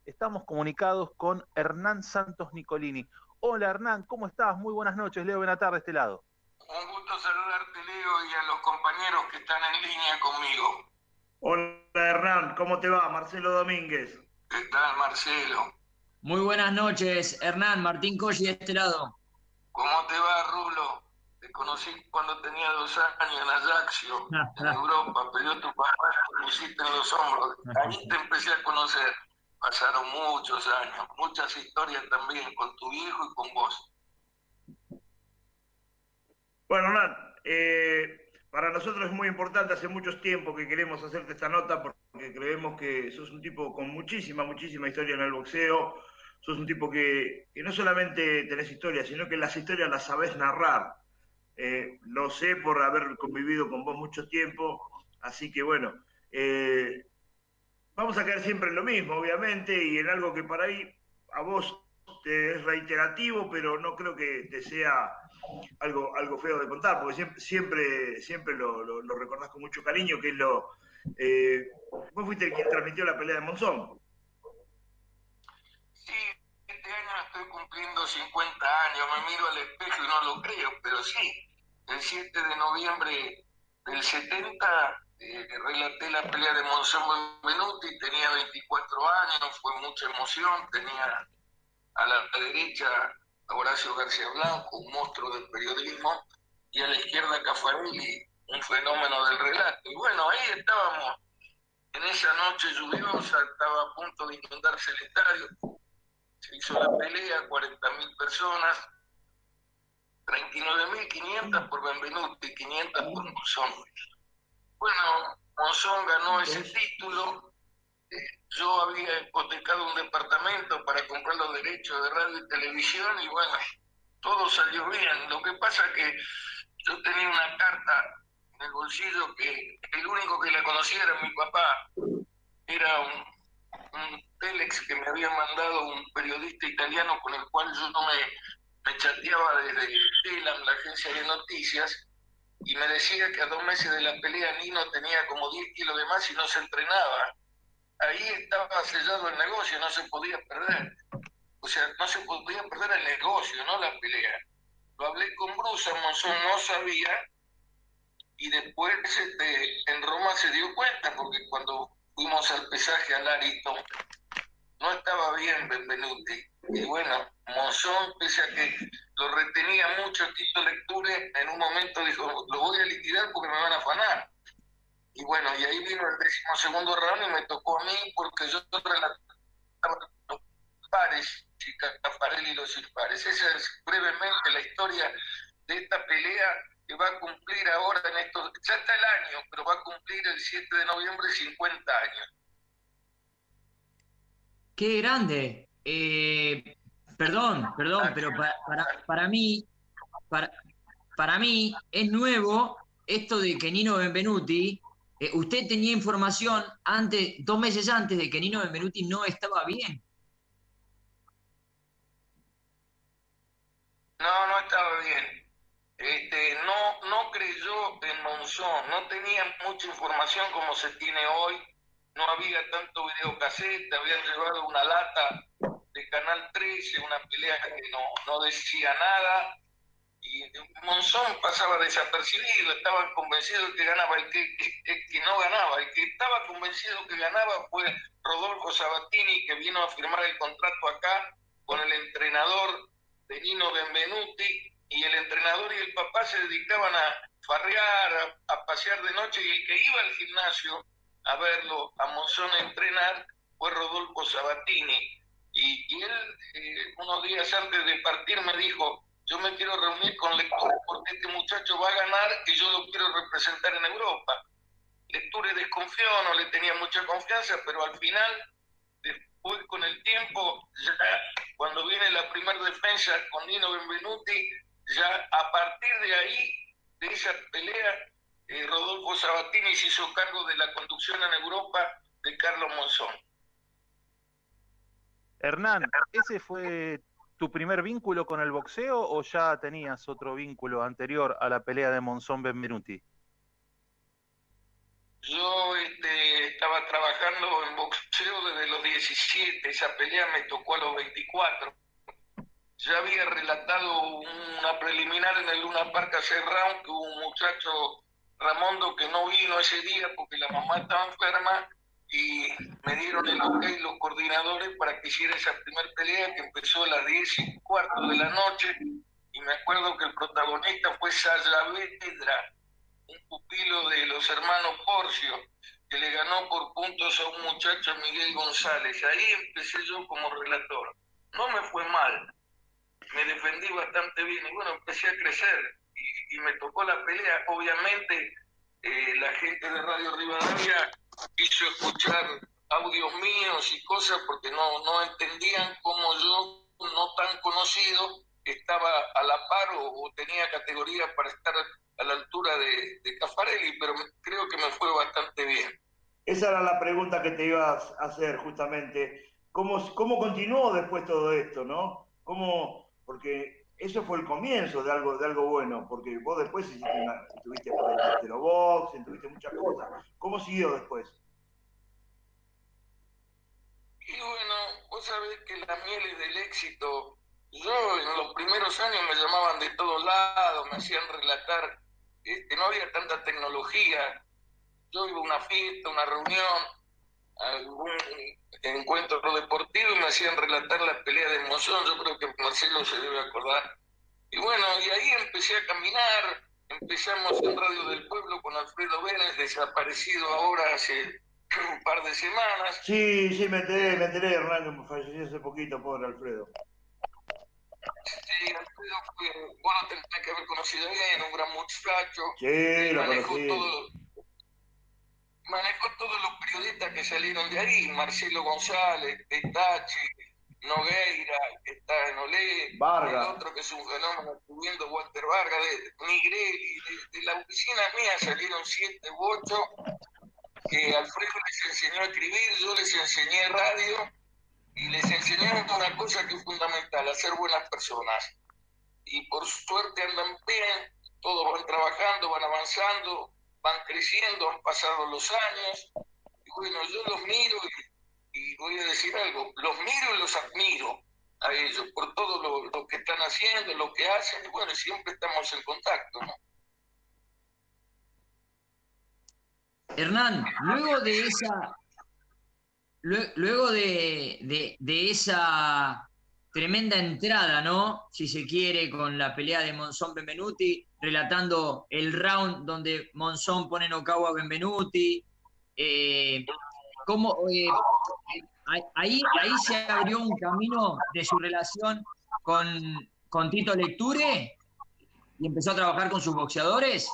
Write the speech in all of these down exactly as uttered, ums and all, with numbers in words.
Estamos comunicados con Hernán Santos Nicolini. Hola Hernán, ¿cómo estás? Muy buenas noches, Leo Benatar de este lado. Un gusto saludarte, Leo, y a los compañeros que están en línea conmigo. Hola Hernán, ¿cómo te va? Marcelo Domínguez. ¿Qué tal, Marcelo? Muy buenas noches, Hernán. Martín Colli de este lado. ¿Cómo te va, Rulo? Te conocí cuando tenía dos años en Ajaccio, en Europa, pero yo tu papá me pusiste en los hombros. Ahí te empecé a conocer. Pasaron muchos años, muchas historias también con tu hijo y con vos. Bueno, Hernán, eh, para nosotros es muy importante, hace mucho tiempo que queremos hacerte esta nota porque creemos que sos un tipo con muchísima, muchísima historia en el boxeo, sos un tipo que, que no solamente tenés historia, sino que las historias las sabés narrar. Eh, lo sé por haber convivido con vos mucho tiempo, así que bueno, eh, vamos a caer siempre en lo mismo, obviamente, y en algo que para ahí a vos te es reiterativo, pero no creo que te sea algo, algo feo de contar, porque siempre, siempre, siempre lo, lo, lo recordás con mucho cariño, que es lo... Eh, vos fuiste quien transmitió la pelea de Monzón. Sí, este año estoy cumpliendo cincuenta años, me miro al espejo y no lo creo, pero sí, el siete de noviembre del setenta eh, relaté la pelea de Monzón Benvenuti, tenía veinticuatro años, fue mucha emoción, tenía a la derecha a Horacio García Blanco, un monstruo del periodismo, y a la izquierda Caffarelli, un fenómeno del relato. Y bueno, ahí estábamos, en esa noche lluviosa, estaba a punto de inundarse el estadio, se hizo la pelea, cuarenta mil personas, treinta y nueve mil quinientas por Benvenuti, quinientas por Monzón. Bueno, Monzón ganó ese título. Yo había hipotecado un departamento para comprar los derechos de radio y televisión y bueno, todo salió bien. Lo que pasa es que yo tenía una carta en el bolsillo que el único que la conocía era mi papá. Era un, un telex que me había mandado un periodista italiano con el cual yo me, me chateaba desde Telam, la agencia de noticias, y me decía que a dos meses de la pelea Nino tenía como diez kilos de más y no se entrenaba. Ahí estaba sellado el negocio, no se podía perder. O sea, no se podía perder el negocio, no la pelea. Lo hablé con Bruce, Monzón no sabía, y después este, en Roma se dio cuenta, porque cuando fuimos al pesaje al Arito, no estaba bien Benvenuti. Y bueno, Monzón, pese a que lo retenía mucho Tito Lecture, en un momento dijo, lo voy a liquidar porque me van a afanar. Y bueno, y ahí vino el décimo segundo round y me tocó a mí porque yo relataba los pares, y Caffarelli los impares. Esa es brevemente la historia de esta pelea que va a cumplir ahora en estos, ya está el año, pero va a cumplir el siete de noviembre cincuenta años. ¡Qué grande! Eh, perdón, perdón, pero para, para, para mí, para, para mí es nuevo esto de que Nino Benvenuti, eh, usted tenía información antes, dos meses antes de que Nino Benvenuti no estaba bien. No, no estaba bien. Este, no, no creyó en Monzón, no tenía mucha información como se tiene hoy, no había tanto videocassette, habían llevado una lata de Canal trece, una pelea que no, no decía nada, y Monzón pasaba desapercibido, estaban convencidos que ganaba, el que, que, que no ganaba, el que estaba convencido que ganaba fue Rodolfo Sabatini, que vino a firmar el contrato acá con el entrenador de Nino Benvenuti, y el entrenador y el papá se dedicaban a farrear, a, a pasear de noche, y el que iba al gimnasio a verlo, a Monzón a entrenar, fue Rodolfo Sabatini. Y, y él, eh, unos días antes de partir, me dijo, yo me quiero reunir con Lecture porque este muchacho va a ganar y yo lo quiero representar en Europa. Lecture desconfió, no le tenía mucha confianza, pero al final, después con el tiempo, ya cuando viene la primera defensa con Nino Benvenuti, ya a partir de ahí, de esa pelea, eh, Rodolfo Sabatini se hizo cargo de la conducción en Europa de Carlos Monzón. Hernán, ¿ese fue tu primer vínculo con el boxeo o ya tenías otro vínculo anterior a la pelea de Monzón Benvenuti? Yo este, estaba trabajando en boxeo desde los diecisiete, esa pelea me tocó a los veinticuatro. Ya había relatado una preliminar en el Luna Park hace round, que hubo un muchacho, Ramondo, que no vino ese día porque la mamá estaba enferma, y me dieron el ok los coordinadores para que hiciera esa primera pelea, que empezó a las diez y cuarto de la noche, y me acuerdo que el protagonista fue Saavedra, un pupilo de los hermanos Porcio, que le ganó por puntos a un muchacho, Miguel González. Ahí empecé yo como relator. No me fue mal, me defendí bastante bien, y bueno, empecé a crecer, y, y me tocó la pelea. Obviamente, eh, la gente de Radio Rivadavia quiso escuchar audios míos y cosas porque no, no entendían cómo yo, no tan conocido, estaba a la par o, o tenía categoría para estar a la altura de, de Caffarelli, pero creo que me fue bastante bien. Esa era la pregunta que te iba a hacer justamente. ¿Cómo, cómo continuó después todo esto, no? ¿Cómo? Porque eso fue el comienzo de algo, de algo bueno, porque vos después hiciste una, estuviste por el Estero Box, estuviste muchas cosas. ¿Cómo siguió después? Y bueno, vos sabés que las mieles del éxito, yo en los primeros años me llamaban de todos lados, me hacían relatar, este, no había tanta tecnología. Yo iba a una fiesta, una reunión, algún encuentro deportivo y me hacían relatar la pelea de Monzón. Yo creo que Marcelo se debe acordar. Y bueno, y ahí empecé a caminar. Empezamos en Radio del Pueblo con Alfredo Vélez, desaparecido ahora hace un par de semanas. Sí, sí, me enteré, me enteré, Hernán, que me falleció hace poquito, pobre Alfredo. Sí, Alfredo fue, bueno, tendría que haber conocido bien, un gran muchacho. Sí, lo manejó conocí. todo, manejó todos los periodistas que salieron de ahí, Marcelo González, Tachi, Nogueira, que está en Olé, Vargas. el otro que es un fenómeno, estuviendo Walter Vargas, de Migrelli, de, de la oficina mía salieron siete u ocho, que Alfredo les enseñó a escribir, yo les enseñé radio, y les enseñé una cosa que es fundamental, a ser buenas personas. Y por suerte andan bien, todos van trabajando, van avanzando, van creciendo, han pasado los años. Y bueno, yo los miro y, y voy a decir algo, los miro y los admiro a ellos por todo lo, lo que están haciendo, lo que hacen, y bueno, siempre estamos en contacto, ¿no? Hernán, luego de esa, luego de, de, de esa tremenda entrada, ¿no? Si se quiere, con la pelea de Monzón Benvenuti, relatando el round donde Monzón pone nocaut a Benvenuti. Eh, ¿cómo, eh, ahí, ahí se abrió un camino de su relación con, con Tito Lecture y empezó a trabajar con sus boxeadores.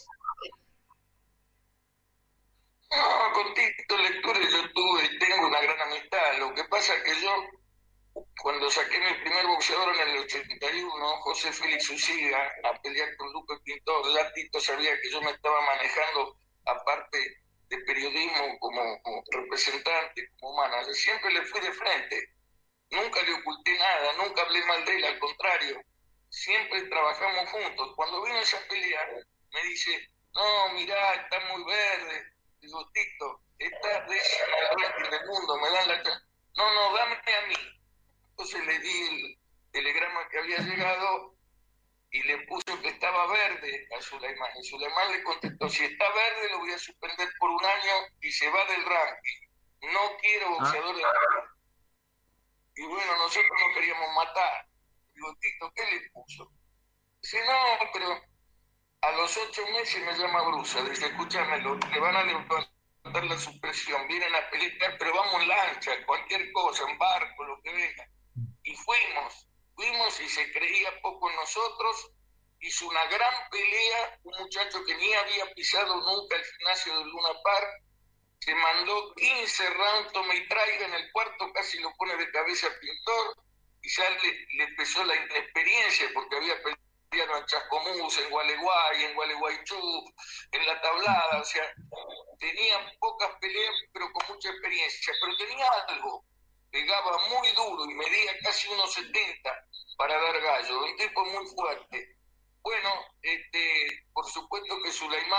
No, con Tito Lecture yo tuve y tengo una gran amistad. Lo que pasa es que yo, cuando saqué mi primer boxeador en el ochenta y uno, José Félix Uciga, a pelear con Lupe Pintor, ya Tito sabía que yo me estaba manejando, aparte de periodismo, como, como representante, como manager. Siempre le fui de frente, nunca le oculté nada, nunca hablé mal de él, al contrario, siempre trabajamos juntos. Cuando vino esa pelea, me dice, no, mirá, está muy verde. Digo, Tito, está décimo en el ranking del mundo, me dan la... No, no, dame a mí. Entonces le di el telegrama que había llegado y le puso que estaba verde a Sulaimán. Y Sulaimán le contestó, si está verde lo voy a suspender por un año y se va del ranking. No quiero boxeadores. Ah. Y bueno, nosotros no queríamos matar. Digo, Tito, ¿qué le puso? Dice, no, pero a los ocho meses me llama Brusa. Dice, escúchame, le van a levantar la supresión, vienen a pelear, pero vamos en lancha, cualquier cosa, en barco, lo que venga. Y fuimos, fuimos y se creía poco en nosotros. Hizo una gran pelea, un muchacho que ni había pisado nunca el gimnasio del Luna Park, se mandó quince rounds, tome y traiga, en el cuarto casi lo pone de cabeza a Pintor, y ya le, le empezó la inexperiencia, porque había peleado en Chascomús, en Gualeguay, en Gualeguaychú, en La Tablada, o sea, tenía pocas peleas, pero con mucha experiencia, pero tenía algo, pegaba muy duro y medía casi uno setenta para dar gallo, un tipo muy fuerte. Bueno, este, por supuesto que Sulaimán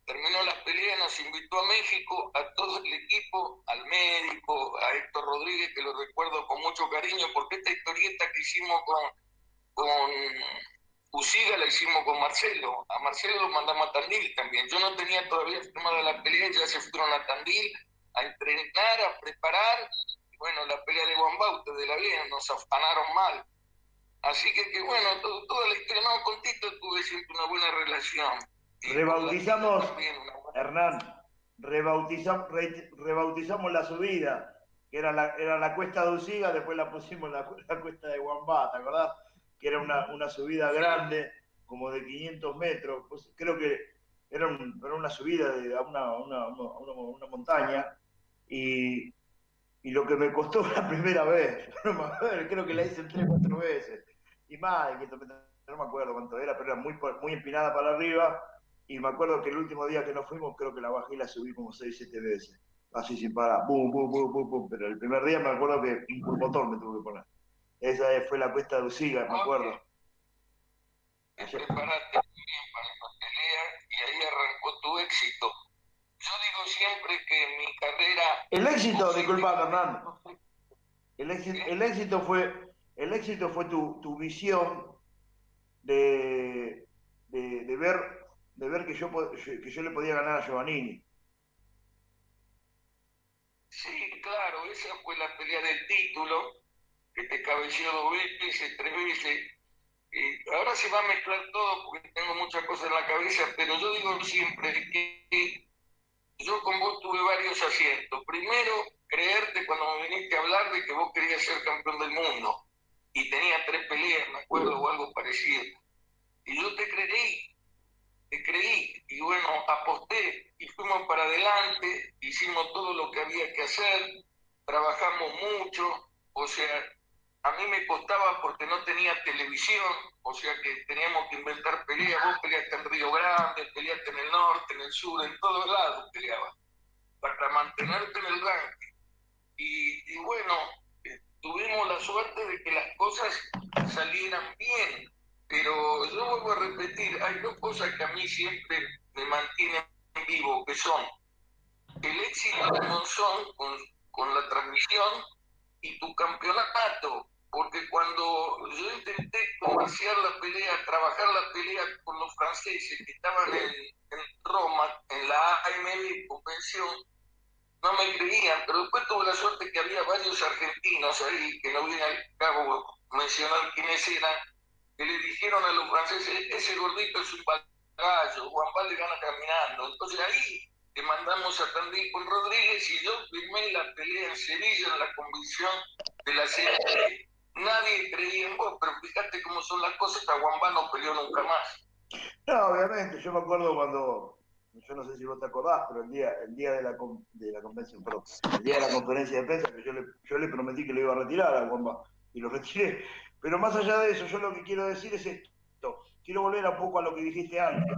terminó la pelea, nos invitó a México, a todo el equipo, al médico, a Héctor Rodríguez, que lo recuerdo con mucho cariño, porque esta historieta que hicimos con, con Usiga la hicimos con Marcelo. A Marcelo lo mandamos a Tandil también. Yo no tenía todavía firmada la pelea, ya se fueron a Tandil a entrenar, a preparar. Y bueno, la pelea de Guambau, ustedes la vieron, nos afanaron mal. Así que, que bueno, todo, toda la historia, no, con Tito tuve siempre una buena relación. Y rebautizamos, también, buena... Hernán, rebautizamos, re, rebautizamos la subida, que era la, era la cuesta de Usiga, después la pusimos la, la cuesta de Guambá, ¿te acordás? Que era una, una subida grande, como de quinientos metros, pues creo que era, un, era una subida de, a, una, una, una, una montaña, y, y lo que me costó la primera vez, creo que la hice tres o cuatro veces, y más, no me acuerdo cuánto era, pero era muy, muy empinada para arriba, y me acuerdo que el último día que nos fuimos, creo que la bajé y la subí como seis, siete veces, así sin parar, bum, bum, bum, bum, bum, pero el primer día me acuerdo que un motor me tuve que poner. Esa fue la cuesta de Usiga, me acuerdo. Te preparaste muy bien para esa pelea y ahí arrancó tu éxito. Yo digo siempre que mi carrera... El éxito, disculpa, Hernán. El éxito, el éxito fue, el éxito fue tu, tu visión de, de, de ver, de ver que, yo, que yo le podía ganar a Giovannini. Sí, claro, esa fue la pelea del título, que te cabeceó dos veces, tres veces. Y ahora se va a mezclar todo porque tengo muchas cosas en la cabeza, pero yo digo siempre que yo con vos tuve varios aciertos. Primero, creerte cuando me viniste a hablar de que vos querías ser campeón del mundo. Y tenía tres peleas, me acuerdo, o algo parecido. Y yo te creí, te creí. Y bueno, aposté y fuimos para adelante, hicimos todo lo que había que hacer, trabajamos mucho, o sea... A mí me costaba porque no tenía televisión, o sea que teníamos que inventar peleas. Vos peleaste en Río Grande, peleaste en el norte, en el sur, en todos lados peleabas, para mantenerte en el ranking. Y, y bueno, eh, tuvimos la suerte de que las cosas salieran bien, pero yo vuelvo a repetir, hay dos cosas que a mí siempre me mantienen vivo, que son el éxito de Monzón con, con la transmisión y tu campeonato. Porque cuando yo intenté comerciar la pelea, trabajar la pelea con los franceses que estaban en, en Roma, en la A M B Convención, no me creían, pero después tuve la suerte que había varios argentinos ahí, que no viene al cabo mencionar quiénes eran, que le dijeron a los franceses, ese gordito es un gallo, Juan Pablo le gana caminando. Entonces ahí te mandamos a Tandil con Rodríguez y yo firmé la pelea en Sevilla en la convicción de la serie. Nadie creía en vos, pero fíjate cómo son las cosas, Tahuambá no peleó nunca más. No, obviamente, yo me acuerdo cuando, yo no sé si vos te acordás, pero el día, el día de, la, de la convención, perdón, el día de la conferencia de prensa, que yo le, yo le prometí que lo iba a retirar a Guamba, y lo retiré. Pero más allá de eso, yo lo que quiero decir es esto, quiero volver un poco a lo que dijiste antes.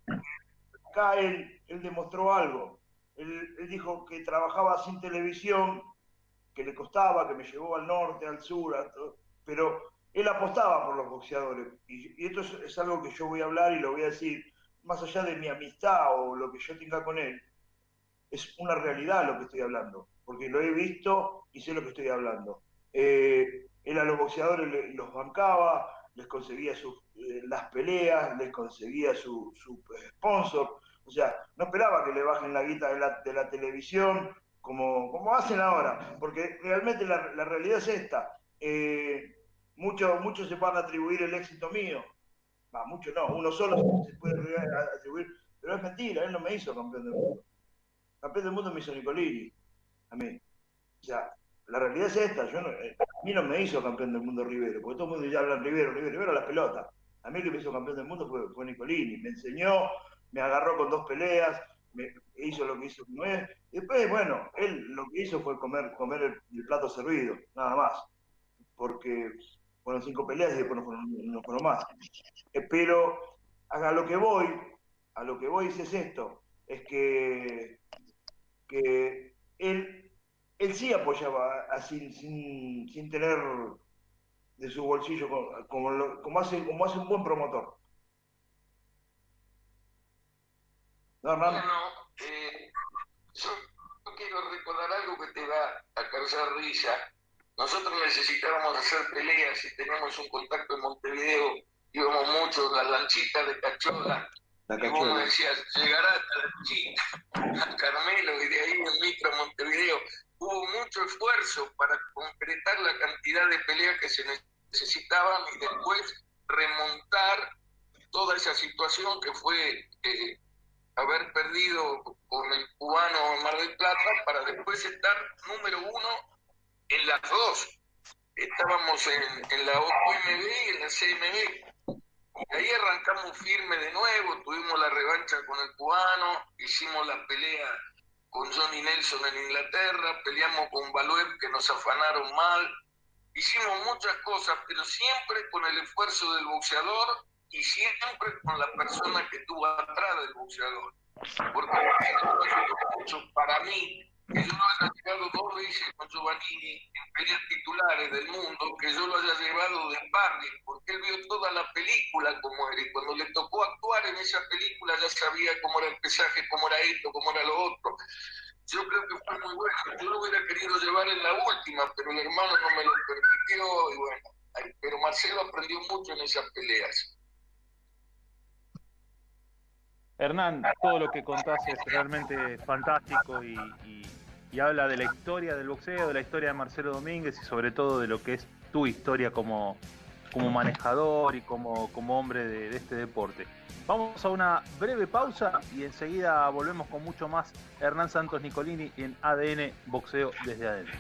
Acá él, él demostró algo, él, él dijo que trabajaba sin televisión, que le costaba, que me llevó al norte, al sur, a todo, pero él apostaba por los boxeadores. Y, y esto es, es algo que yo voy a hablar y lo voy a decir, más allá de mi amistad o lo que yo tenga con él, es una realidad lo que estoy hablando, porque lo he visto y sé lo que estoy hablando. Eh, él a los boxeadores le, los bancaba, les conseguía sus, eh, las peleas, les conseguía su, su sponsor, o sea, no esperaba que le bajen la guita de la, de la televisión, como, como hacen ahora, porque realmente la, la realidad es esta. Eh, muchos mucho se van a atribuir el éxito mío, bah, mucho no, uno solo se puede atribuir, pero es mentira, él no me hizo campeón del mundo. Campeón del mundo me hizo Nicolini, a mí. O sea, la realidad es esta, yo no, a mí no me hizo campeón del mundo Rivero, porque todo el mundo ya habla Rivero, Rivero, Rivero a las pelotas. A mí el que me hizo campeón del mundo fue, fue Nicolini, me enseñó, me agarró con dos peleas, me hizo lo que hizo como es. Y después, bueno, él lo que hizo fue comer, comer el, el plato servido, nada más. Porque fueron cinco peleas y después no fueron, no fueron más. Eh, pero a lo que voy, a lo que voy es esto, es que, que él, él sí apoyaba a, sin, sin, sin tener de su bolsillo, como, como, lo, como, hace, como hace un buen promotor. No, no. Bueno, eh, yo quiero recordar algo que te va a causar risa. Nosotros necesitábamos hacer peleas y teníamos un contacto en Montevideo, íbamos mucho en las lanchitas de Cachola, La y vos me cachuela. decías, llegará hasta la lanchita a Carmelo y de ahí en micro a Montevideo. Hubo mucho esfuerzo para concretar la cantidad de peleas que se necesitaban y después remontar toda esa situación que fue eh, haber perdido con el cubano en Mar del Plata para después estar número uno en las dos. Estábamos en, en la O M B y en la C M B. Y ahí arrancamos firme de nuevo, tuvimos la revancha con el cubano, hicimos la pelea con Johnny Nelson en Inglaterra, peleamos con Valuev que nos afanaron mal, hicimos muchas cosas, pero siempre con el esfuerzo del boxeador y siempre con la persona que estuvo atrás del boxeador. Porque mucho para mí, que yo lo haya llevado dos veces con Giovannini en peleas titulares del mundo, que yo lo haya llevado de sparring, porque él vio toda la película como era, y cuando le tocó actuar en esa película ya sabía cómo era el pesaje, cómo era esto, cómo era lo otro. Yo creo que fue muy bueno. Yo lo hubiera querido llevar en la última, pero el hermano no me lo permitió, y bueno, pero Marcelo aprendió mucho en esas peleas. Hernán, todo lo que contás es realmente fantástico y, y, y habla de la historia del boxeo, de la historia de Marcelo Domínguez y sobre todo de lo que es tu historia como, como manejador y como, como hombre de, de este deporte. Vamos a una breve pausa y enseguida volvemos con mucho más. Hernán Santos Nicolini en A D N Boxeo desde adentro.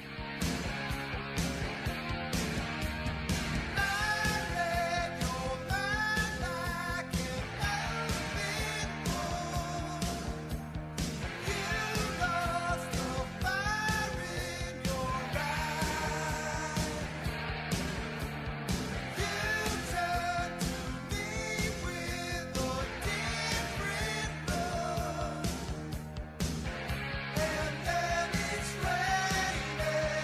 And then it's raining.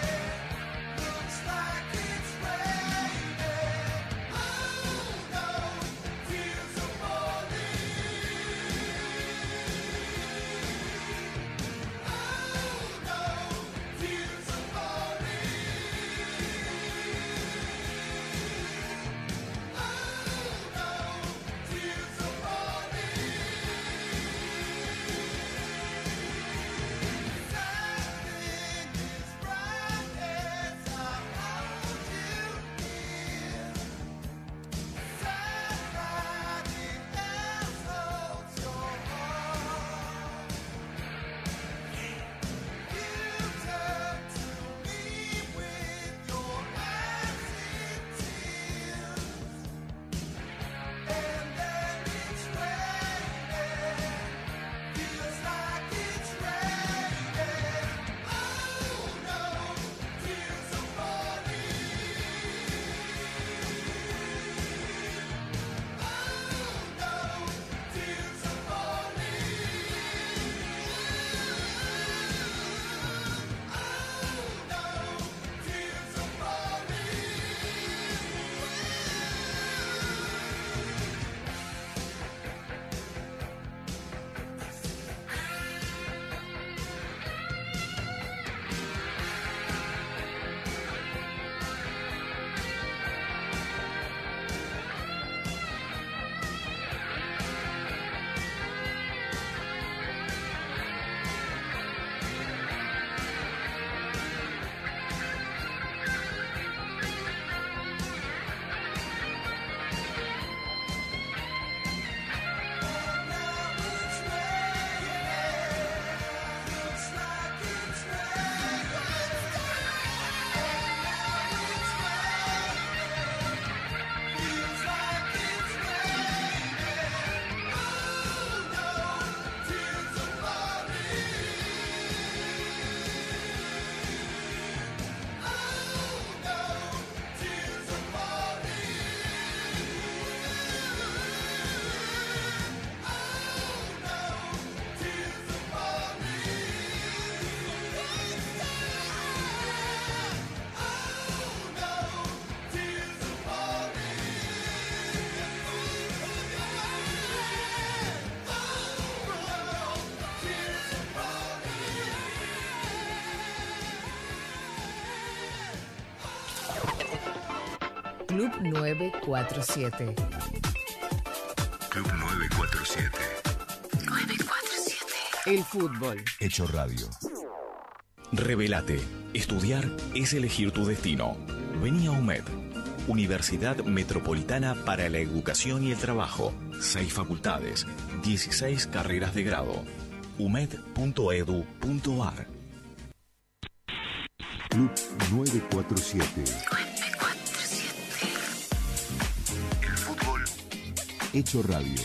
Club nueve cuatro siete. Club nueve cuatro siete. nueve cuatro siete. El fútbol. Hecho radio. Revelate. Estudiar es elegir tu destino. Vení a U M E D. Universidad Metropolitana para la Educación y el Trabajo. Seis facultades, dieciséis carreras de grado. u m e d punto e d u punto a r. Club nueve cuatro siete. nueve cuatro siete. El fútbol hecho radio.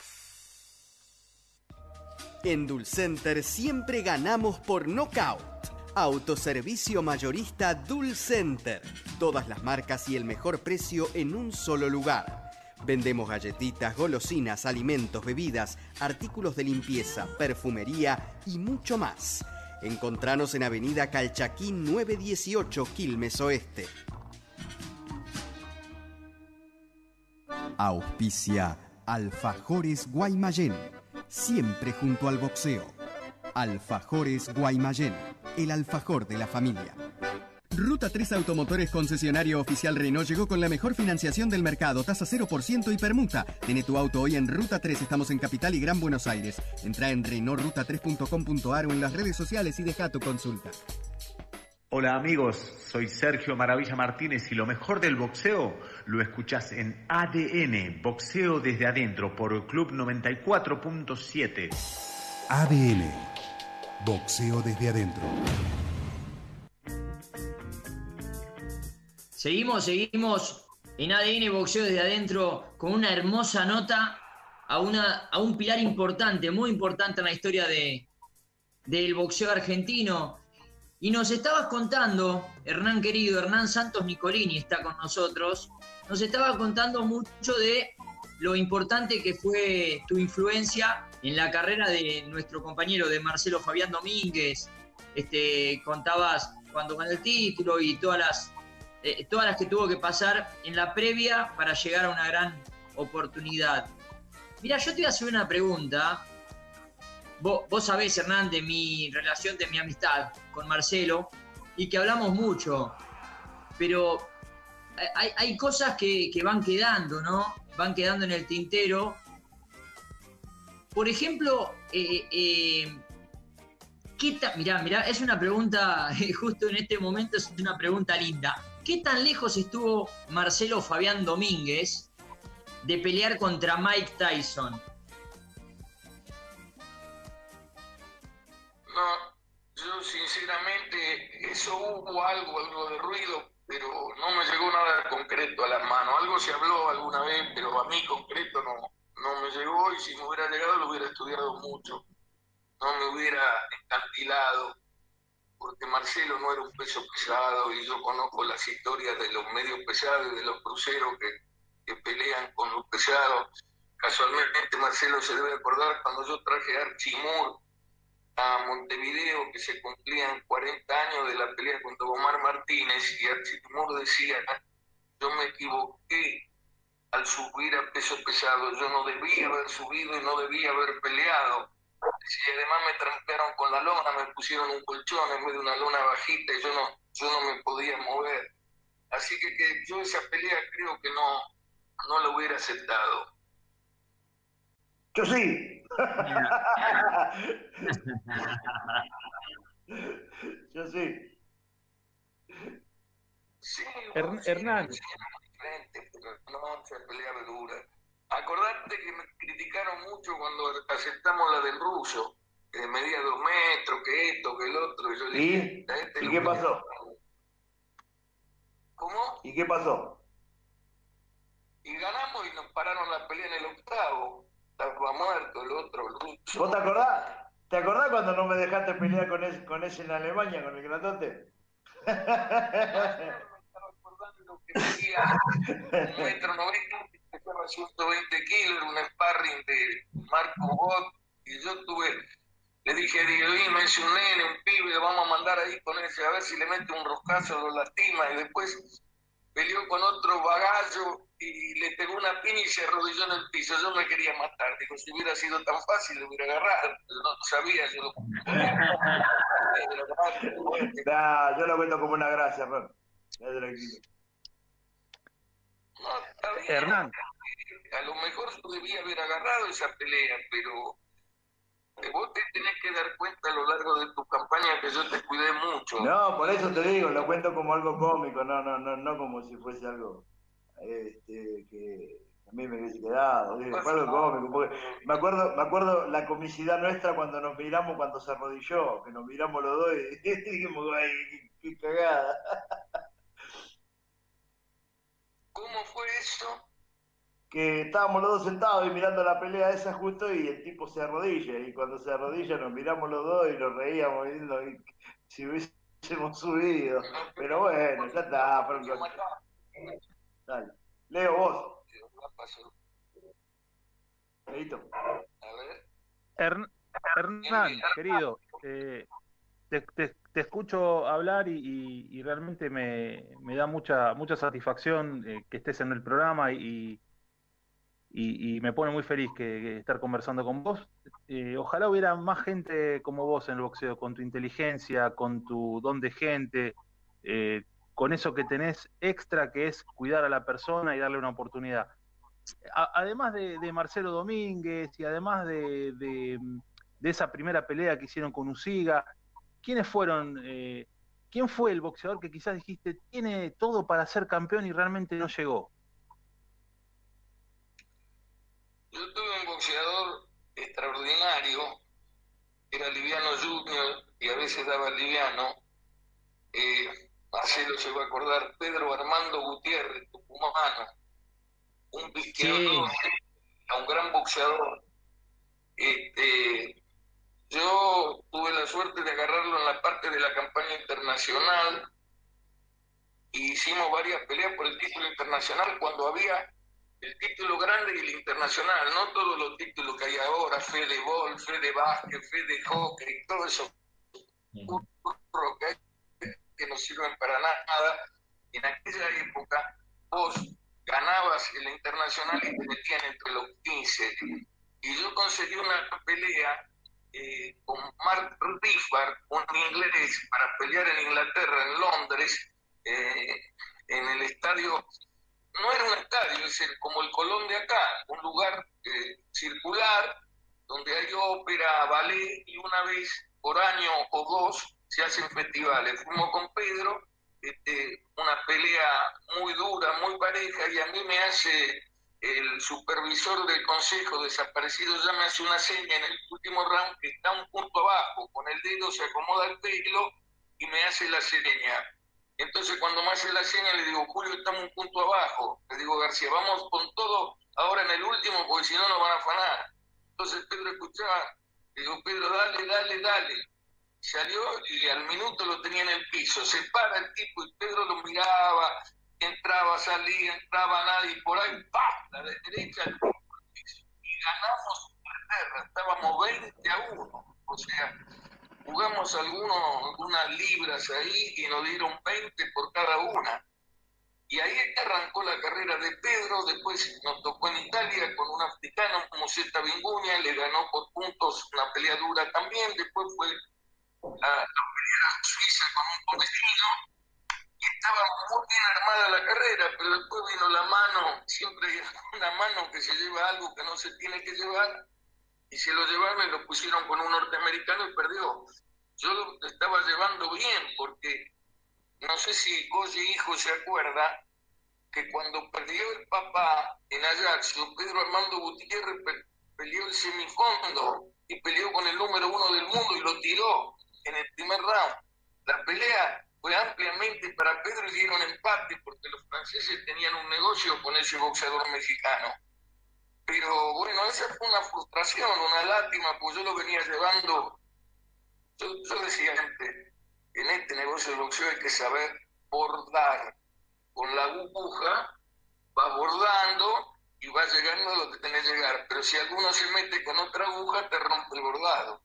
En Dulcenter siempre ganamos por nocaut. Autoservicio mayorista Dulcenter. Todas las marcas y el mejor precio en un solo lugar. Vendemos galletitas, golosinas, alimentos, bebidas, artículos de limpieza, perfumería y mucho más. Encontranos en Avenida Calchaquín nueve dieciocho, Quilmes Oeste. Auspicia Alfajores Guaymallén. Siempre junto al boxeo. Alfajores Guaymallén, el alfajor de la familia. Ruta tres Automotores, concesionario oficial Renault, llegó con la mejor financiación del mercado, tasa cero por ciento y permuta. Tiene tu auto hoy en Ruta tres, estamos en Capital y Gran Buenos Aires. Entra en renault ruta tres punto com punto a r o en las redes sociales y deja tu consulta. Hola amigos, soy Sergio Maravilla Martínez y lo mejor del boxeo lo escuchás en A D N, Boxeo desde adentro, por Club noventa y cuatro punto siete. A D N, Boxeo desde adentro. Seguimos, seguimos en A D N Boxeo desde adentro con una hermosa nota a, una, a un pilar importante, muy importante en la historia de, del boxeo argentino. Y nos estabas contando, Hernán querido, Hernán Santos Nicolini está con nosotros, nos estaba contando mucho de lo importante que fue tu influencia en la carrera de nuestro compañero, de Marcelo Fabián Domínguez. Este, contabas cuando ganó el título y todas las, eh, todas las que tuvo que pasar en la previa para llegar a una gran oportunidad. Mira, yo te voy a hacer una pregunta. Vos, vos sabés, Hernán, de mi relación, de mi amistad con Marcelo, y que hablamos mucho, pero hay, hay cosas que, que van quedando, ¿no? Van quedando en el tintero. Por ejemplo, eh, eh, ¿qué ta- mirá, mirá, es una pregunta, justo en este momento es una pregunta linda. ¿Qué tan lejos estuvo Marcelo Fabián Domínguez de pelear contra Mike Tyson? No, yo sinceramente, eso hubo algo, algo de ruido, pero no me llegó nada concreto a las manos. Algo se habló alguna vez, pero a mí concreto no, no me llegó, y si me hubiera llegado lo hubiera estudiado mucho. No me hubiera encantilado, porque Marcelo no era un peso pesado y yo conozco las historias de los medios pesados y de los cruceros que, que pelean con los pesados. Casualmente Marcelo se debe acordar cuando yo traje a Archie Moore a Montevideo, que se cumplían cuarenta años de la pelea contra Omar Martínez, y Archie Moore decía: yo me equivoqué al subir a peso pesado, yo no debía haber subido y no debía haber peleado. Y además me trampearon con la lona, me pusieron un colchón en vez de una lona bajita y yo no, yo no me podía mover. Así que, que yo esa pelea creo que no, no la hubiera aceptado. Yo sí. Yo sí. Sí, Hern- sí, Hernán. sí, diferente, pero no, se pelea dura. Acordate que me criticaron mucho cuando aceptamos la del ruso, que medía dos metros, que esto, que el otro, y yo ¿Y? dije, a este ¿Y lo qué voy a- pasó? ¿Cómo? ¿Y qué pasó? Y ganamos y nos pararon la pelea en el octavo. Estaba muerto el otro, el ruso. ¿Vos te acordás? ¿Te acordás cuando no me dejaste pelear con ese, con ese en Alemania, con el grandote? Me estaba acordando lo que medía un metro noventa, que pesaba ciento veinte kilos, era un sparring de Marco Bot, y yo tuve, le dije a Diego, me es un nene, un pibe, lo vamos a mandar ahí con ese, a ver si le mete un roscazo, lo lastima, y después peleó con otro bagallo y le pegó una piña y se arrodilló en el piso. Yo me quería matar, digo, si hubiera sido tan fácil lo hubiera agarrado, pero no sabía, yo lo... Nah, yo lo cuento como una gracia, pero. Es tranquilo. Hernán. A lo mejor yo debía haber agarrado esa pelea, pero vos te tenés que dar cuenta a lo largo de tu campaña que yo te cuidé mucho. No, por eso te digo, lo cuento como algo cómico, no, no, no, no como si fuese algo este, que a mí me hubiese quedado, digo, fue algo cómico, porque me acuerdo, me acuerdo la comicidad nuestra cuando nos miramos, cuando se arrodilló, que nos miramos los dos y, y dijimos, ay, qué, qué cagada. ¿Cómo fue eso? Que estábamos los dos sentados y mirando la pelea esa justo y el tipo se arrodilla y cuando se arrodilla nos miramos los dos y nos reíamos viendo y, si hubiésemos subido, pero bueno, ya está, fueron cosas. Dale. Leo, vos. Leito. Hern, Hernán, querido, eh, te, te, te escucho hablar y, y, y realmente me, me da mucha mucha satisfacción eh, que estés en el programa y, y, y me pone muy feliz que, que estar conversando con vos. Eh, ojalá hubiera más gente como vos en el boxeo, con tu inteligencia, con tu don de gente, eh, con eso que tenés extra que es cuidar a la persona y darle una oportunidad. A, además de, de Marcelo Domínguez y además de, de, de esa primera pelea que hicieron con Uciga, ¿quiénes fueron, eh, quién fue el boxeador que quizás dijiste tiene todo para ser campeón y realmente no llegó? Yo tuve un boxeador extraordinario, era liviano junior y a veces daba liviano. Eh, Marcelo se va a acordar, Pedro Armando Gutiérrez, tucumano, un pisteador, sí. Un gran boxeador. Este, yo tuve la suerte de agarrarlo en la parte de la campaña internacional y hicimos varias peleas por el título internacional cuando había el título grande y el internacional, no todos los títulos que hay ahora, fe de bol, fe de básquet, fe de hockey, todo eso que, que no sirven para nada. En aquella época vos ganabas el internacional y te metían entre los quince. Y yo conseguí una pelea eh, con Mark Riffard, un inglés, para pelear en Inglaterra, en Londres, eh, en el estadio. No era un estadio, es el, como el Colón de acá, un lugar eh, circular donde hay ópera, ballet y una vez por año o dos se hacen festivales. Fuimos con Pedro, este, una pelea muy dura, muy pareja, y a mí me hace el supervisor del consejo desaparecido, ya me hace una seña en el último round que está un punto abajo, con el dedo se acomoda el pelo y me hace la seña. Entonces cuando me hace la seña le digo, Julio, estamos un punto abajo. Le digo, García, vamos con todo ahora en el último porque si no nos van a afanar. Entonces Pedro escuchaba, le digo, Pedro, dale, dale, dale. Salió y al minuto lo tenía en el piso. Se para el tipo y Pedro lo miraba, entraba, salía, entraba nadie, y por ahí, ¡pam!, la de derecha, y ganamos Inglaterra. Estábamos veinte a uno. O sea, jugamos algunos, algunas libras ahí y nos dieron veinte por cada una. Y ahí arrancó la carrera de Pedro. Después nos tocó en Italia con un africano, Musetta Vingunia, le ganó por puntos una pelea dura también. Después fue la, la pelea suiza con un convecino y estaba muy bien armada la carrera, pero después vino la mano, siempre hay una mano que se lleva algo que no se tiene que llevar, y se lo llevaron y lo pusieron con un norteamericano y perdió. Yo lo estaba llevando bien, porque no sé si Goye hijo se acuerda que cuando perdió el papá en Ajaccio, Pedro Armando Gutiérrez pe peleó el semifondo y peleó con el número uno del mundo y lo tiró en el primer round. La pelea fue ampliamente para Pedro y dieron empate porque los franceses tenían un negocio con ese boxeador mexicano. Pero bueno, esa fue una frustración, una lástima, pues yo lo venía llevando. Yo, yo decía gente, en este negocio de boxeo hay que saber bordar. Con la aguja vas bordando y vas llegando a lo que tenés que llegar. Pero si alguno se mete con otra aguja, te rompe el bordado.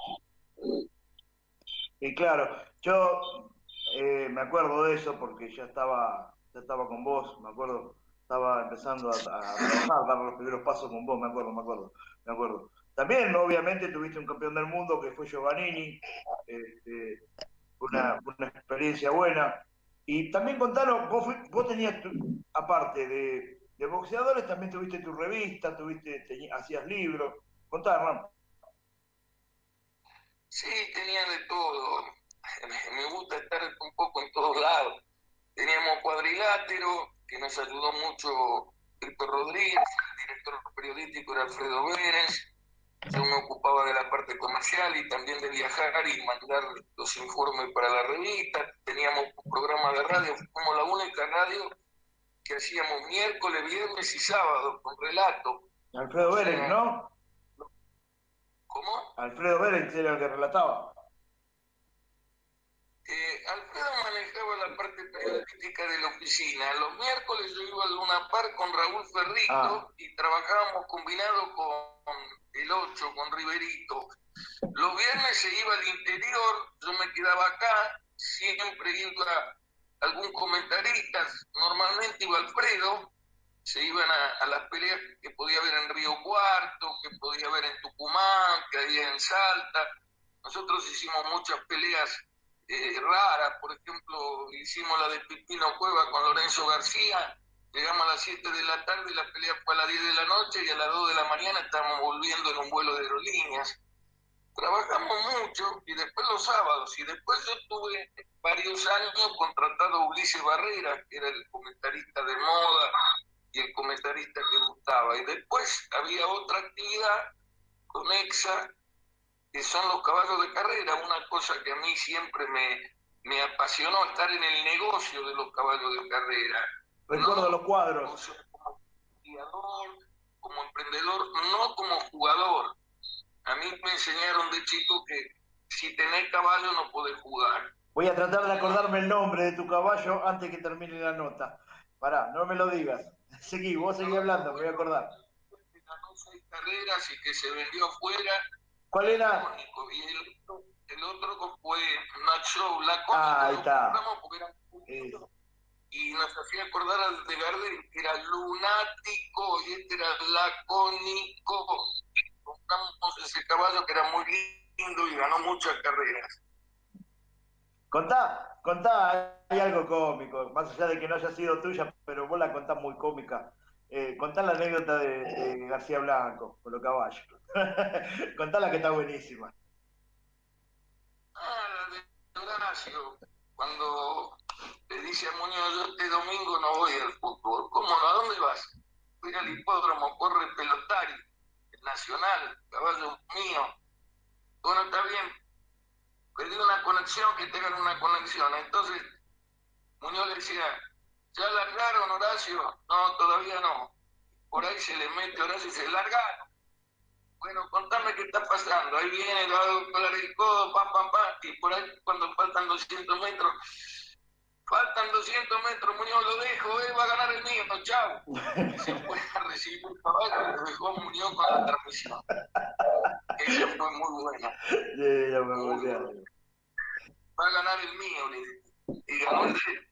Y claro, yo eh, me acuerdo de eso porque ya estaba, ya estaba con vos, me acuerdo. Estaba empezando a, a trabajar, dar los primeros pasos con vos, me acuerdo, me acuerdo, me acuerdo. También, obviamente, tuviste un campeón del mundo que fue Giovannini, este, una, una experiencia buena. Y también contanos, vos, fui, vos tenías, tu, aparte de, de boxeadores también tuviste tu revista, tuviste, te, hacías libros. Contá, Hernán. Sí, tenía de todo. Me gusta estar un poco en todos lados. Teníamos Cuadrilátero, que nos ayudó mucho Víctor Rodríguez, el director periodístico era Alfredo Vélez. Yo me ocupaba de la parte comercial y también de viajar y mandar los informes para la revista. Teníamos un programa de radio, fuimos la única radio que hacíamos miércoles, viernes y sábado con relato. Alfredo Vélez, ¿no? ¿Cómo? Alfredo Vélez era el que relataba. Eh, Alfredo manejaba la parte periodística de la oficina. Los miércoles yo iba al Luna Park con Raúl Ferrito ah. y trabajábamos combinado con el ocho, con Riverito. Los viernes se iba al interior, yo me quedaba acá, siempre iba algún comentarista, normalmente iba Alfredo, se iban a, a las peleas que podía haber en Río Cuarto, que podía haber en Tucumán, que había en Salta. Nosotros hicimos muchas peleas Eh, rara, por ejemplo, hicimos la de Pipino Cueva con Lorenzo García, llegamos a las siete de la tarde y la pelea fue a las diez de la noche y a las dos de la mañana estábamos volviendo en un vuelo de aerolíneas. Trabajamos mucho y después los sábados, y después yo tuve varios años contratado a Ulises Barrera, que era el comentarista de moda y el comentarista que gustaba, y después había otra actividad con EXA, que son los caballos de carrera, una cosa que a mí siempre me, me apasionó, estar en el negocio de los caballos de carrera. Recuerdo no los cuadros. Como jugador, como emprendedor, no como jugador. A mí me enseñaron de chico que si tenés caballo no podés jugar. Voy a tratar de acordarme el nombre de tu caballo antes que termine la nota. Pará, no me lo digas. Seguí, vos seguí hablando, me voy a acordar. Ganó seis carreras y que se vendió afuera. ¿Cuál era? Y el, el otro fue Nacho Lacónico. Ah, ahí está. Eh. Y nos hacía acordar al de Gardel, que era lunático y este era lacónico. Compramos ese caballo que era muy lindo y ganó muchas carreras. Contá, contá, hay algo cómico, más allá de que no haya sido tuya, pero vos la contás muy cómica. Eh, contá la anécdota de, de García Blanco con los caballos. Contala que está buenísima. Ah, la de Horacio, cuando le dice a Muñoz, yo este domingo no voy al fútbol. ¿Cómo no? ¿A dónde vas? Voy al hipódromo, corre Pelotari, el Nacional, caballo mío. Bueno, está bien. Pedí una conexión, que tengan una conexión. Entonces, Muñoz le decía, ¿ya largaron, Horacio? No, todavía no. Por ahí se le mete Horacio y se largaron. Bueno, contame qué está pasando. Ahí viene, lo hago colar el codo, pam, pam, pam. Y por ahí, cuando faltan doscientos metros, faltan doscientos metros, Muñoz lo dejo, eh, va a ganar el mío, no, chao. Se fue a recibir un caballo y lo dejó Muñoz con la transmisión. Esa fue muy buena. Sí, ya me muy buena. Va a ganar el mío, le dije. Y ganó el de él.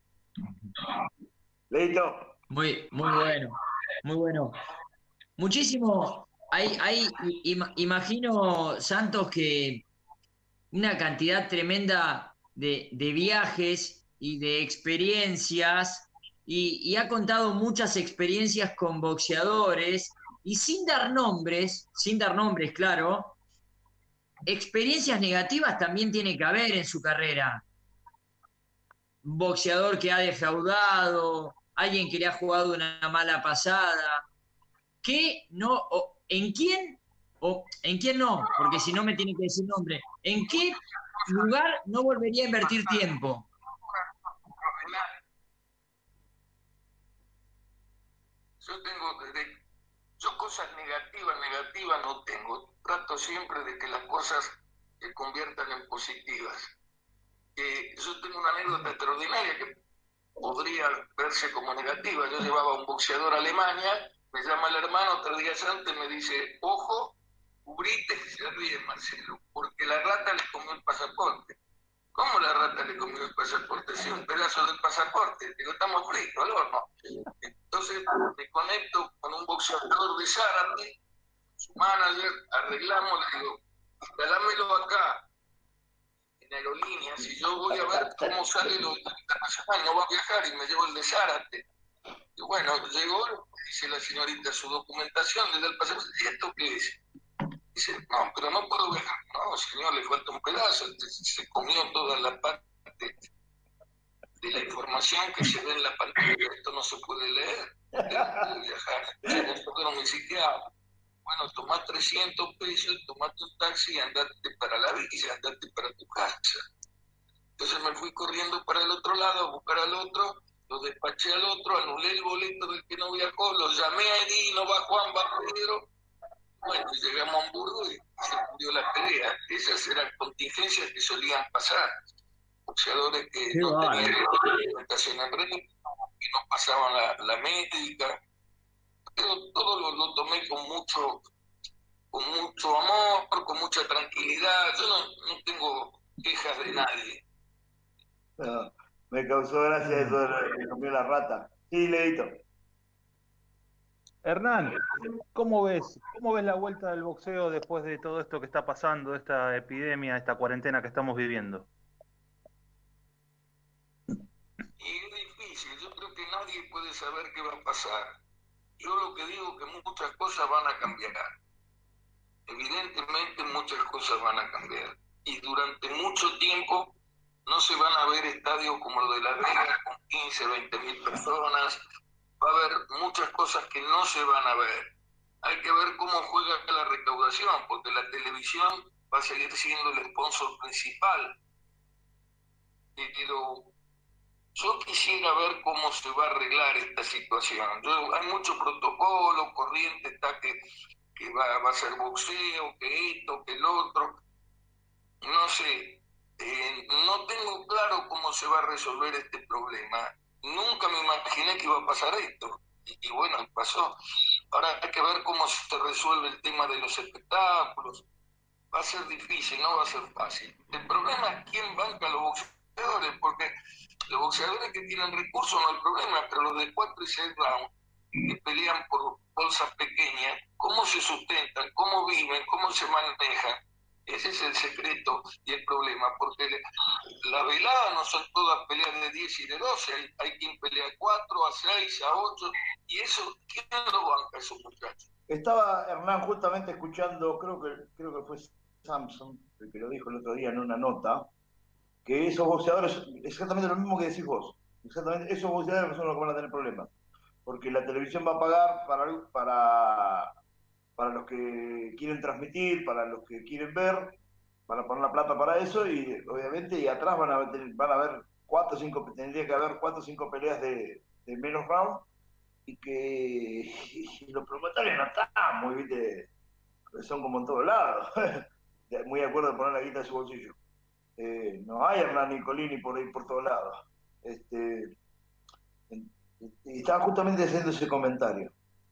Listo. Muy, muy bueno, muy bueno. Muchísimo. Hay, hay, im, imagino, Santos, que una cantidad tremenda de, de viajes y de experiencias, y, y ha contado muchas experiencias con boxeadores, y sin dar nombres, sin dar nombres, claro, experiencias negativas también tiene que haber en su carrera. Un boxeador que ha defraudado, alguien que le ha jugado una mala pasada, que no... O, ¿en quién? O ¿en quién no? Porque si no me tiene que decir nombre. ¿En qué lugar no volvería a invertir tiempo? Yo tengo... Yo cosas negativas, negativas no tengo. Trato siempre de que las cosas se conviertan en positivas. Eh, yo tengo una anécdota extraordinaria que podría verse como negativa. Yo llevaba a un boxeador a Alemania, me llama el hermano tres días antes, me dice, ojo, cubrite, se ríe Marcelo, porque la rata le comió el pasaporte. ¿Cómo la rata le comió el pasaporte? Sí, un pedazo del pasaporte. Digo, estamos fritos al horno. Entonces me conecto con un boxeador de Zárate, su manager, arreglamos, le digo, instalámelo acá, en aerolíneas, y yo voy a ver cómo sale lo internacional, no va a viajar, y me llevo el de Zárate. Y bueno, llegó, dice la señorita su documentación, le da el pasaporte, ¿y esto qué es? Dice, no, pero no puedo viajar. No, señor, le falta un pedazo, se comió toda la parte de la información que se ve en la pantalla, esto no se puede leer, usted no puede viajar. Entonces nosotros me psiquiatra, bueno, tomá trescientos pesos, tomate un taxi y andate para la villa, andate para tu casa. Entonces me fui corriendo para el otro lado a buscar al otro, lo despaché al otro, anulé el boleto del que no viajó, lo llamé a Edino, va Juan, va Pedro. Bueno, llegamos a Hamburgo y se murió la pelea. Esas eran contingencias que solían pasar. Boxeadores que Qué no vale. tenían documentación en regla, que no pasaban la, la médica. Pero todo lo, lo tomé con mucho, con mucho amor, con mucha tranquilidad. Yo no, no tengo quejas de nadie. No, me causó gracia eso de lo que comió la rata. Sí, Leito. Hernán, ¿cómo ves, cómo ves la vuelta del boxeo después de todo esto que está pasando, esta epidemia, esta cuarentena que estamos viviendo? Y es difícil, yo creo que nadie puede saber qué va a pasar. Yo lo que digo es que muchas cosas van a cambiar. Evidentemente muchas cosas van a cambiar. Y durante mucho tiempo no se van a ver estadios como lo de Las Vegas con quince, veinte mil personas. Va a haber muchas cosas que no se van a ver. Hay que ver cómo juega la recaudación, porque la televisión va a seguir siendo el sponsor principal. Pero yo quisiera ver cómo se va a arreglar esta situación. Yo, hay mucho protocolo, corriente está que, que va, va a ser boxeo, que esto, que el otro. No sé, eh, no tengo claro cómo se va a resolver este problema. Nunca me imaginé que iba a pasar esto. Y, y bueno, pasó. Ahora hay que ver cómo se resuelve el tema de los espectáculos. Va a ser difícil, no va a ser fácil. El problema es quién banca a los boxeadores, porque los boxeadores que tienen recursos no hay problema, pero los de cuatro y seis rounds que pelean por bolsas pequeñas, ¿cómo se sustentan? ¿Cómo viven? ¿Cómo se manejan? Ese es el secreto y el problema, porque las veladas no son todas peleas de diez y de doce, hay, hay quien pelea a cuatro, a seis, a ocho, y eso, ¿quién lo banca a esos muchachos? Estaba Hernán justamente escuchando, creo que, creo que fue Samson, el que lo dijo el otro día en una nota, que esos boxeadores, exactamente lo mismo que decís vos, exactamente esos boxeadores son los que van a tener problemas, porque la televisión va a pagar para, para, para los que quieren transmitir, para los que quieren ver, van a poner la plata para eso y obviamente y atrás van a, tener, van a haber cuatro o cinco, tendría que haber cuatro o cinco peleas de, de menos round y que y los promotores no están muy, viste, son como en todos lados, muy de acuerdo de poner la guita de su bolsillo. Eh, no hay Hernán Nicolini por ahí por todos lados. Este, y estaba justamente haciendo ese comentario.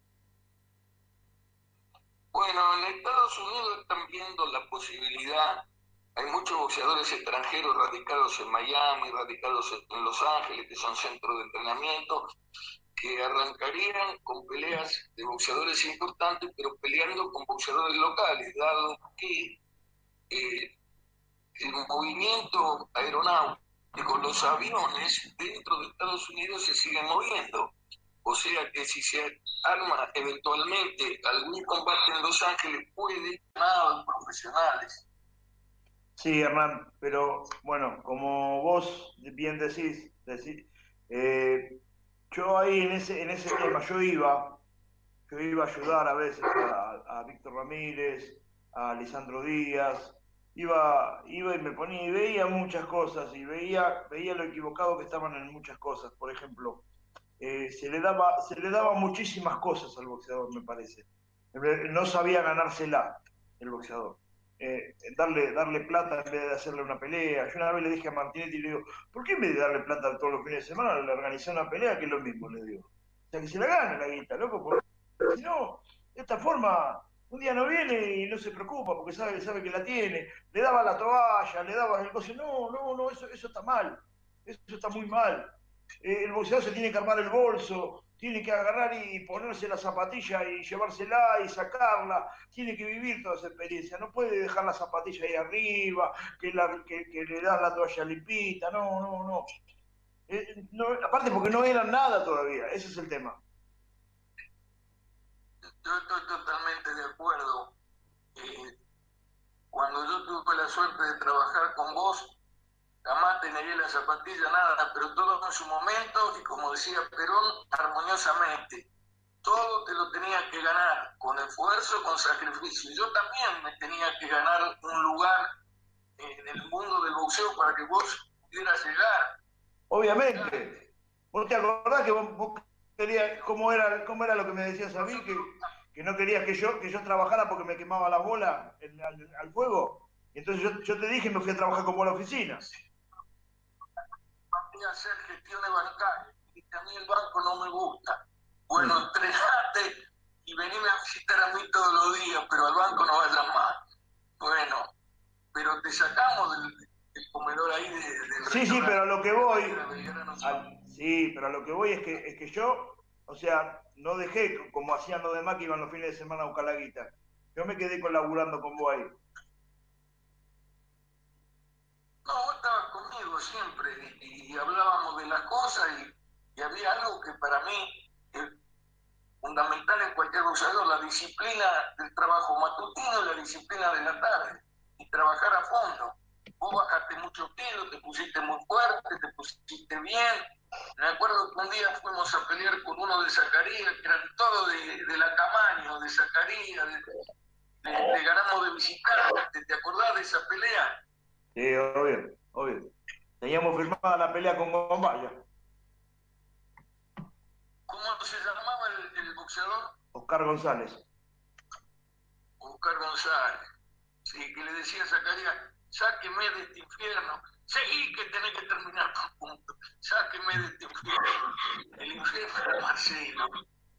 Bueno, en Estados Unidos están viendo la posibilidad, hay muchos boxeadores extranjeros radicados en Miami, radicados en Los Ángeles, que son centros de entrenamiento, que arrancarían con peleas de boxeadores importantes, pero peleando con boxeadores locales, dado que eh, el movimiento aeronáutico, los aviones dentro de Estados Unidos se siguen moviendo. O sea que si se arma eventualmente algún combate en Los Ángeles, puede ganar profesionales. Sí, Hernán, pero bueno, como vos bien decís, decís eh, yo ahí en ese, en ese tema, yo iba, yo iba a ayudar a veces a, a Víctor Ramírez, a Lisandro Díaz, iba, iba y me ponía y veía muchas cosas, y veía, veía lo equivocado que estaban en muchas cosas. Por ejemplo, eh, se le daba, se le daba muchísimas cosas al boxeador, me parece. No sabía ganársela el boxeador. Eh, darle, darle plata en vez de hacerle una pelea. Yo una vez le dije a Martinetti y le digo, ¿por qué en vez de darle plata todos los fines de semana le organizé una pelea que es lo mismo? Le digo, o sea, que se la gane la guita, loco, porque si no, de esta forma un día no viene y no se preocupa porque sabe, sabe que la tiene, le daba la toalla, le daba el coche, no, no, no, eso, eso está mal, eso está muy mal. Eh, el boxeador se tiene que armar el bolso, tiene que agarrar y ponerse la zapatilla y llevársela y sacarla, tiene que vivir toda esa experiencia, no puede dejar la zapatilla ahí arriba, que, la, que, que le das la toalla limpita, no, no, no. Eh, no. Aparte porque no eran nada todavía, ese es el tema. yo estoy totalmente de acuerdo. Eh, cuando yo tuve la suerte de trabajar con vos, jamás te negué la zapatilla, nada, pero todo en su momento, y como decía Perón, armoniosamente. Todo te lo tenías que ganar, con esfuerzo, con sacrificio. Yo también me tenía que ganar un lugar en el mundo del boxeo para que vos pudieras llegar. Obviamente. ¿Vos te acordás que vos, vos querías, cómo era, cómo era lo que me decías a mí? Que, que no querías que yo, que yo trabajara porque me quemaba las bolas en, al, al fuego. Y entonces yo, yo te dije y me fui a trabajar con vos a la oficina. Voy a hacer gestiones bancarias, y a mí el banco no me gusta. Bueno, entrenate y venime a visitar a mí todos los días, pero al banco no vayas más. Bueno, pero te sacamos del, del comedor ahí de, del Sí, sí, pero a lo que voy, a, a, sí, pero a lo que voy es que, es que yo, o sea, no dejé, como hacían los demás que iban los fines de semana a buscar la guita. Yo me quedé colaborando con vos ahí. No, vos estabas conmigo siempre y, y hablábamos de las cosas y, y había algo que para mí es fundamental en cualquier boxeador, la disciplina del trabajo matutino y la disciplina de la tarde, y trabajar a fondo. Vos bajaste muchos kilos, te pusiste muy fuerte, te pusiste bien. Me acuerdo que un día fuimos a pelear con uno de Zacarías, que eran todos de, de la Camaño, de Zacarías, de, de, de Ganamos de Visitar. ¿Te, ¿Te acordás de esa pelea? Sí, obvio, obvio. Teníamos firmada la pelea con Gombaya. ¿Cómo se llamaba el, el boxeador? Oscar González. Oscar González. Sí, que le decía a Zacarías, sáqueme de este infierno. Seguí que tenés que terminar con punto. Sáqueme de este infierno. El infierno era Marcelo.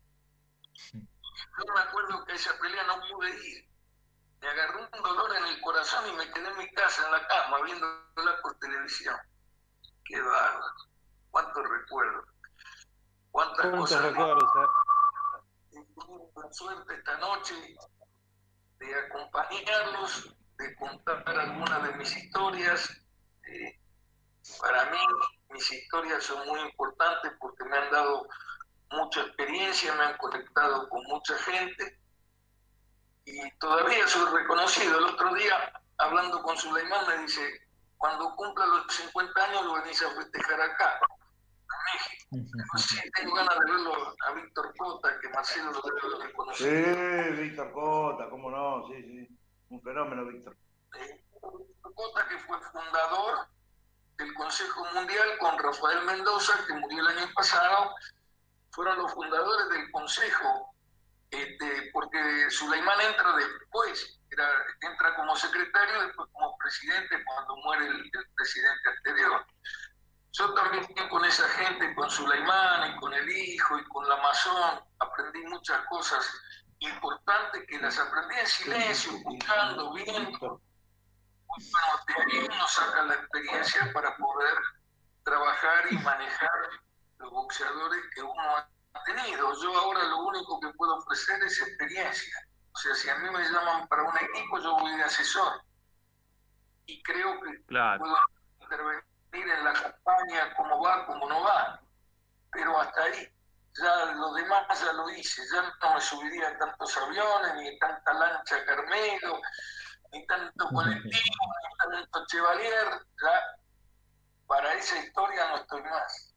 Yo me acuerdo que a esa pelea no pude ir. Me agarró un dolor en el corazón y me quedé en mi casa, en la cama, viéndola por televisión. Qué bárbaro. Cuántos recuerdos. Cuántas ¿Cuántos cosas. recuerdos, eh? Tuve la suerte esta noche de acompañarlos, de contar algunas de mis historias. Eh, para mí, mis historias son muy importantes porque me han dado mucha experiencia, me han conectado con mucha gente y todavía soy reconocido. El otro día, hablando con Sulaimán, me dice, cuando cumpla los cincuenta años lo venís a festejar acá, a México. No sé, tengo ganas de verlo a Víctor Cota, que Marcelo lo debe de conocer. Sí, Víctor Cota, cómo no, sí, sí. Un fenómeno, Víctor. Eh, Víctor Cota, que fue fundador del Consejo Mundial con Rafael Mendoza, que murió el año pasado, fueron los fundadores del Consejo, este, porque Sulaimán entra después, era, entra como secretario, después como presidente cuando muere el, el presidente anterior. Yo también con esa gente, con Sulaimán y con el hijo y con la Mazón, aprendí muchas cosas importantes que las aprendí en silencio, escuchando, viendo. Bueno, de ahí uno saca la experiencia para poder trabajar y manejar los boxeadores que uno ha tenido. Yo ahora lo único que puedo ofrecer es experiencia. O sea, si a mí me llaman para un equipo, yo voy de asesor. Y creo que Claro. puedo intervenir en la campaña, cómo va, cómo no va. Pero hasta ahí. Ya lo demás ya lo hice. Ya no me subiría a tantos aviones, ni a tanta lancha Carmelo, ni tanto colectivo, ni tanto Chevalier. Ya para esa historia no estoy más.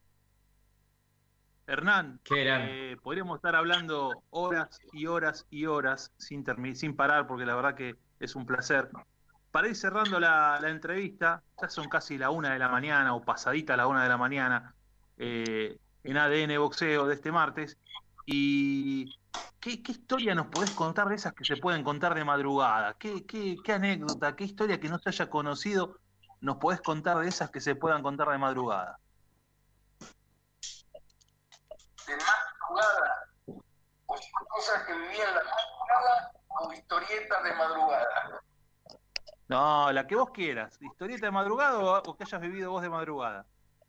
Hernán, ¿Qué era? eh, podríamos estar hablando horas y horas y horas sin, termi- sin parar, porque la verdad que es un placer. Para ir cerrando la, la entrevista, ya son casi la una de la mañana o pasadita la una de la mañana eh, en A D N Boxeo de este martes. ¿Y qué, qué historia nos podés contar de esas que se pueden contar de madrugada? ¿Qué, qué, qué anécdota, qué historia que no se haya conocido nos podés contar de esas que se puedan contar de madrugada? De madrugada, o cosas que viví en la madrugada, o historietas de madrugada. No, la que vos quieras. ¿Historieta de madrugada o, o que hayas vivido vos de madrugada?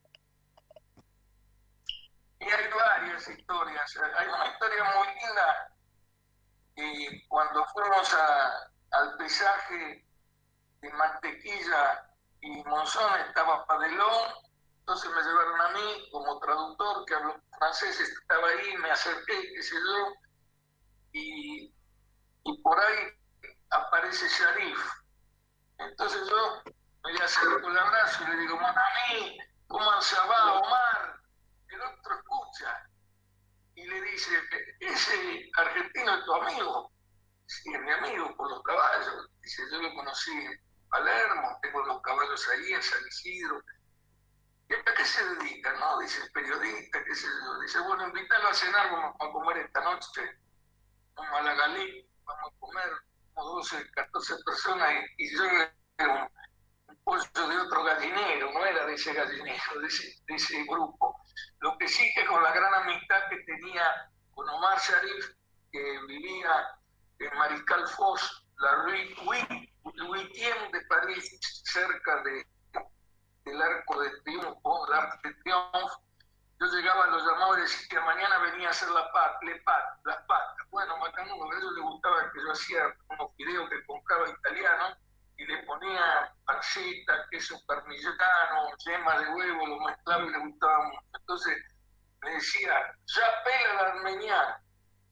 Y hay varias historias. Hay una historia muy linda. Y cuando fuimos a, al pesaje de Mantequilla y Monzón, estaba Padelón. Entonces me llevaron a mí como traductor, que hablo francés, estaba ahí, me acerqué, qué sé yo. y, y por ahí aparece Sharif. Entonces yo me le acerco el abrazo y le digo, Mamá, ¿cómo se va, Omar? El otro escucha y le dice, ese argentino es tu amigo. Sí, es mi amigo por los caballos. Dice, yo lo conocí en Palermo, tengo los caballos ahí en San Isidro. ¿Y a qué se dedica? No, dice, periodista, qué sé yo. Dice, bueno, invítalo a cenar, vamos a comer esta noche. Vamos a la Galí, vamos a comer como doce, catorce personas y, y yo era un, un pollo de otro gallinero, no era de ese gallinero, de ese, de ese grupo. Lo que sí que con la gran amistad que tenía con Omar Sharif, que vivía en Mariscal Foch, la Rue Huitième de París, cerca de, del Arco de Triunfo, el Arco de Triunfo, yo llegaba, lo llamaba y decía, mañana venía a hacer la pat, le pat, las patas. Bueno, Macanudo, a ellos les gustaba que yo hacía unos fideos que compraba italiano y le ponía panceta, queso parmigiano, yema de huevo, lo mezclaba y le gustaba mucho. Entonces me decía, ya pela la armeniana.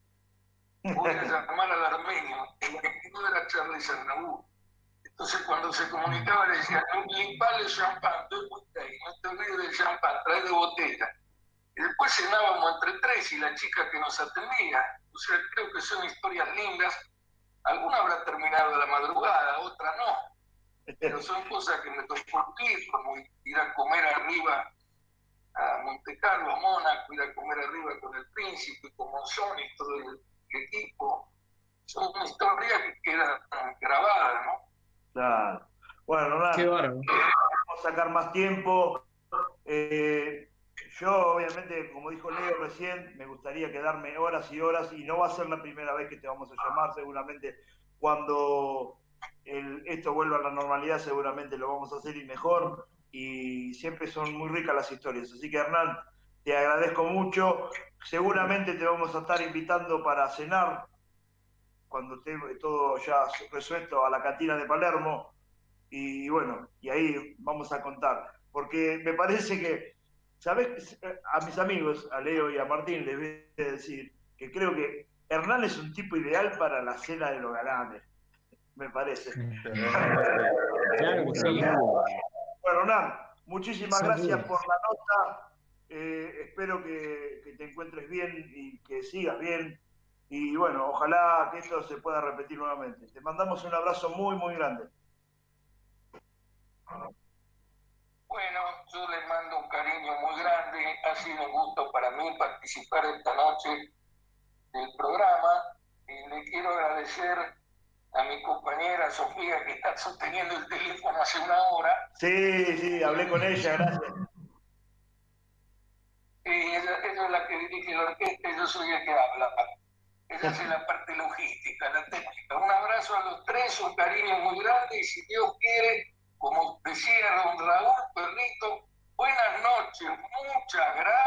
Voy a llamar al armenio, el que no era Charles Arnaud. Entonces cuando se comunicaba le decía, limpale el champán, estoy muy bien, no te olvides del champán, trae de botella. Y después cenábamos entre tres y la chica que nos atendía. O sea, creo que son historias lindas. Alguna habrá terminado a la madrugada, otra no. Pero son cosas que me tocó vivir, como ir a comer arriba a Monte Carlo, a Mónaco, ir a comer arriba con el Príncipe, con Monzón y todo el, el equipo. Son historias que quedan grabadas, ¿no? Claro. Bueno, nada, Qué bárbaro. vamos a sacar más tiempo. Eh, yo, obviamente, como dijo Leo recién, me gustaría quedarme horas y horas y no va a ser la primera vez que te vamos a llamar. Seguramente cuando el, esto vuelva a la normalidad, seguramente lo vamos a hacer y mejor. Y siempre son muy ricas las historias. Así que, Hernán, te agradezco mucho. Seguramente te vamos a estar invitando para cenar cuando esté todo ya resuelto a la cantina de Palermo. Y bueno, y ahí vamos a contar. Porque me parece que, ¿sabes? A mis amigos, a Leo y a Martín, les voy a decir que creo que Hernán es un tipo ideal para la cena de los galanes. Me parece. Claro que sí. Bueno, Hernán, muchísimas Sin gracias duda. por la nota. Eh, espero que, que te encuentres bien y que sigas bien. Y bueno, ojalá que esto se pueda repetir nuevamente. Te mandamos un abrazo muy, muy grande. Bueno, yo les mando un cariño muy grande. Ha sido un gusto para mí participar esta noche del programa. Y le quiero agradecer a mi compañera Sofía, que está sosteniendo el teléfono hace una hora. Sí, sí, hablé con ella, gracias. Sí, ella, ella es la que dirige la orquesta y yo soy el que habla. Esa es la parte logística, la técnica. Un abrazo a los tres, un cariño muy grande y si Dios quiere, como decía don Raúl Perrito, buenas noches, muchas gracias.